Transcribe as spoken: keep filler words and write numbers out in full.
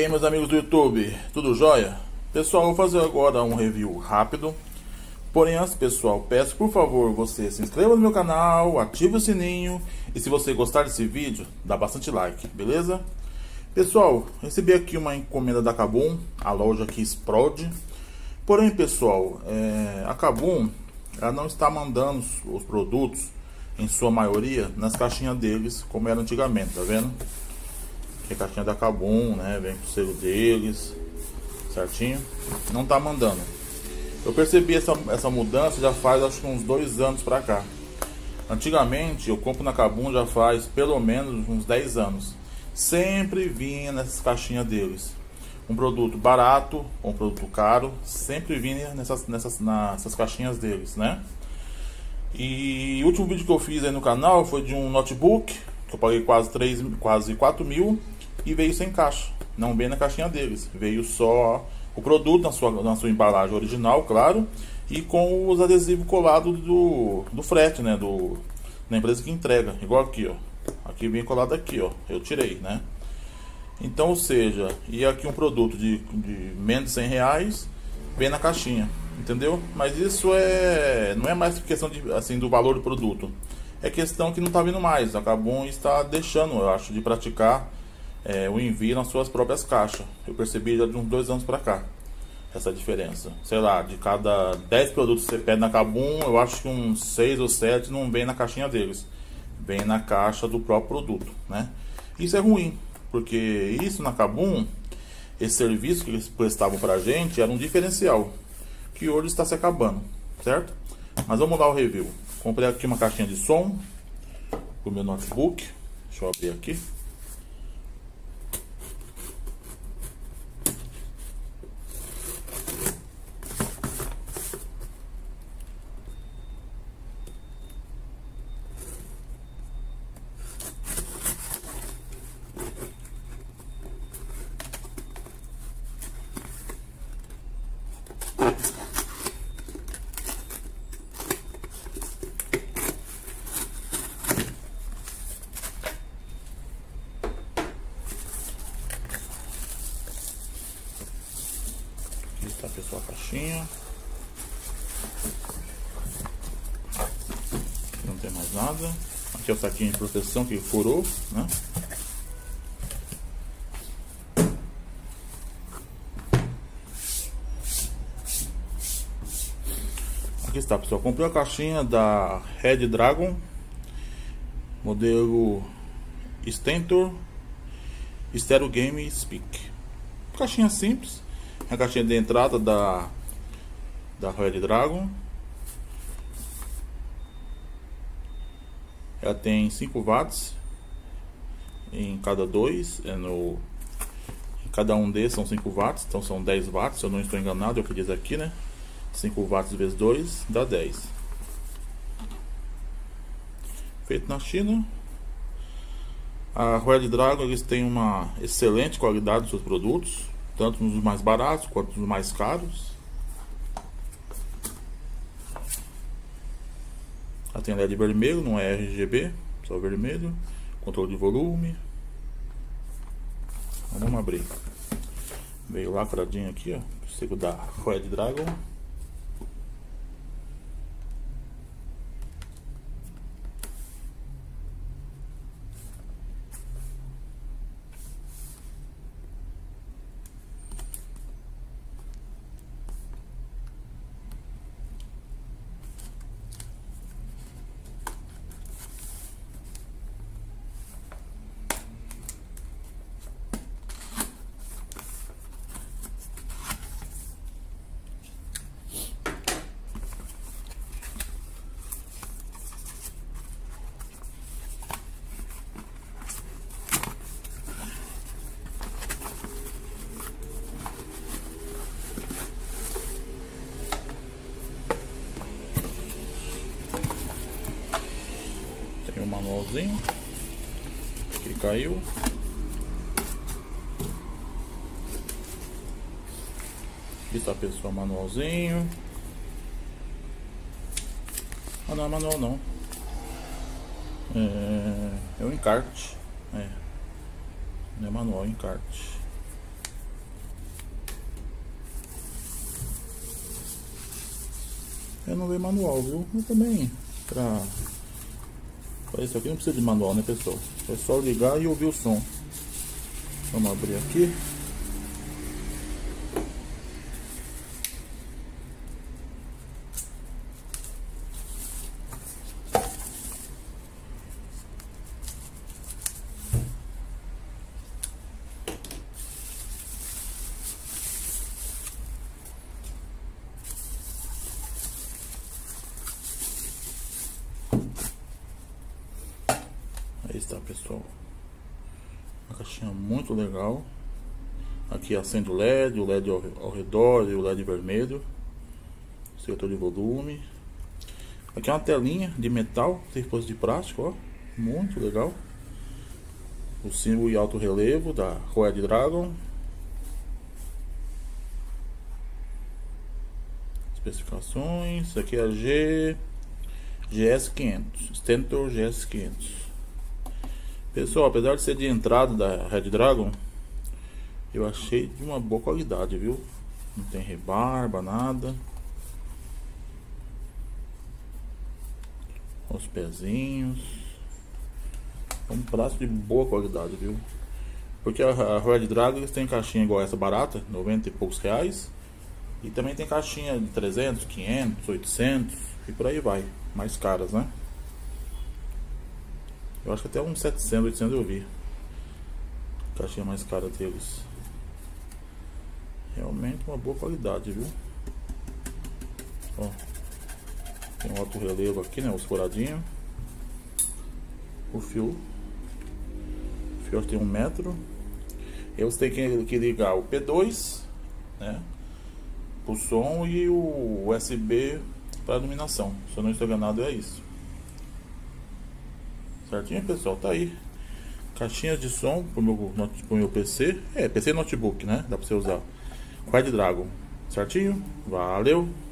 aí, meus amigos do YouTube, tudo jóia? Pessoal, vou fazer agora um review rápido. Porém, antes, pessoal, peço por favor você se inscreva no meu canal, ative o sininho e se você gostar desse vídeo, dá bastante like, beleza? Pessoal, recebi aqui uma encomenda da Kabum, a loja que explode. Porém, pessoal, é, a Kabum ela não está mandando os produtos, em sua maioria, nas caixinhas deles, como era antigamente, tá vendo? Aqui a caixinha da Kabum, né? Vem com o selo deles, certinho. Não tá mandando. Eu percebi essa, essa mudança já faz acho que uns dois anos pra cá. Antigamente eu compro na Kabum já faz pelo menos uns dez anos. Sempre vinha nessas caixinhas deles. Um produto barato ou um produto caro, sempre vinha nessas, nessas, nessas caixinhas deles, né? E o último vídeo que eu fiz aí no canal foi de um notebook, que eu paguei quase, três, quase quatro mil e veio sem caixa. Não veio na caixinha deles, veio só o produto na sua, na sua embalagem original, claro, e com os adesivos colados do, do frete, né? Do, da empresa que entrega, igual aqui, ó. Aqui vem colado aqui, ó. Eu tirei, né? Então, ou seja, e aqui um produto de, de menos de cem reais vem na caixinha, entendeu? Mas isso é não é mais questão de, assim, do valor do produto, é questão que não está vindo mais. A Kabum está deixando, eu acho, de praticar é, o envio nas suas próprias caixas. Eu percebi já de uns dois anos para cá essa diferença. Sei lá, de cada dez produtos que você pede na Kabum, eu acho que uns seis ou sete não vem na caixinha deles, vem na caixa do próprio produto, né? Isso é ruim, porque isso na Kabum, esse serviço que eles prestavam pra gente era um diferencial, que hoje está se acabando, certo? Mas vamos lá o review. Comprei aqui uma caixinha de som pro meu notebook. Deixa eu abrir aqui. Aqui está, pessoal, a caixinha. Aqui não tem mais nada. Aqui é o saquinho de proteção que furou, né? Aqui está, pessoal. Comprei a caixinha da Red Dragon, modelo Stentor Stereo Game Speak. Caixinha simples. A caixinha de entrada da da Red Dragon. Ela tem cinco watts em cada dois, é no em cada um desses são cinco watts, então são dez watts, se eu não estou enganado, é o que diz aqui, né? cinco watts vezes dois dá dez. Feito na China. A Red Dragon, eles têm uma excelente qualidade dos seus produtos, tanto nos mais baratos quanto nos mais caros. Ela tem L E D vermelho, não é R G B, só vermelho. Controle de volume. Vamos abrir. Veio lacradinho aqui, ó, o selo da Red Dragon. Tem um manualzinho que caiu. Aqui está, pessoal, manualzinho. Ah, não é manual não. É, é um encarte. É. Não é manual, é encarte. Eu não veio manual, viu? Mas também pra... pra isso aqui não precisa de manual, né, pessoal? É só ligar e ouvir o som. Vamos abrir aqui. Aí está, pessoal, uma caixinha muito legal. Aqui acende o L E D, o L E D ao, ao redor e o L E D vermelho, seletor de volume. Aqui é uma telinha de metal, depois de plástico, ó, muito legal. O símbolo e alto relevo da Red Dragon. Especificações, aqui é a G GS quinhentos, Stentor G S quinhentos. Pessoal, apesar de ser de entrada da Red Dragon, eu achei de uma boa qualidade, viu? Não tem rebarba, nada. Os pezinhos. É um braço de boa qualidade, viu? Porque a, a Red Dragon eles têm caixinha igual essa barata, noventa e poucos reais. E também tem caixinha de trezentos, quinhentos, oitocentos e por aí vai. Mais caras, né? Eu acho que até uns setecentos, oitocentos eu vi. Caixinha mais cara deles. Realmente uma boa qualidade, viu? Ó, tem um alto relevo aqui, né? Os furadinhos. O fio. O fio tem um metro. E você tem que, que ligar o P dois, né? O som e o U S B para iluminação. Se eu não estou enganado, é isso. Certinho, pessoal? Tá aí. Caixinha de som pro meu, pro meu P C. É, P C notebook, né? Dá pra você usar. Red Dragon. Certinho? Valeu!